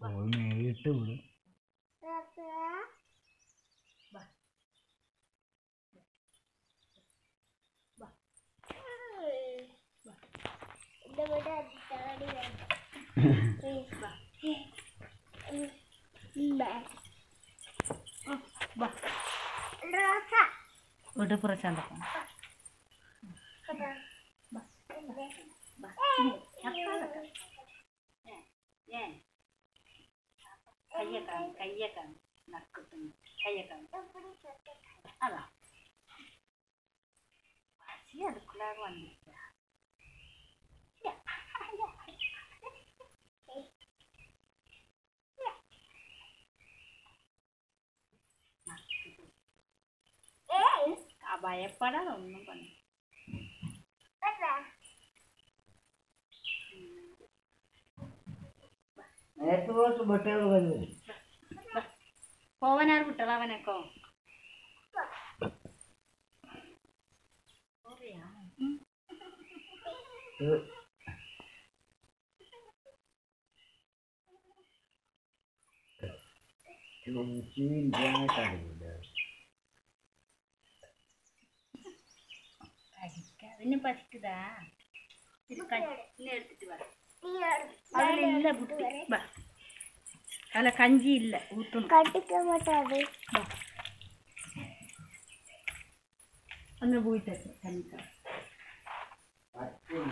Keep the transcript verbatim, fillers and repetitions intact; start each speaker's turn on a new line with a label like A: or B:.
A: പോയി നേരിട്ട് വിടും.
B: udah perasaan apa? Kayak kan, kayak kan, nak ketemu, kayak kan. Alah, masih ada kelaruan dia. Ya, ya. ഭയപ്പെടാതെ ഒന്നും പണി പോവാനാർ വിട്ടള അവനൊക്കെ അതിന് പറ്റുതാ അതിലില്ല ബുദ്ധി അല്ല കഞ്ചി ഇല്ല ഊത്തുന്നു അങ്ങനെ പോയിട്ട് കഞ്ഞിക്ക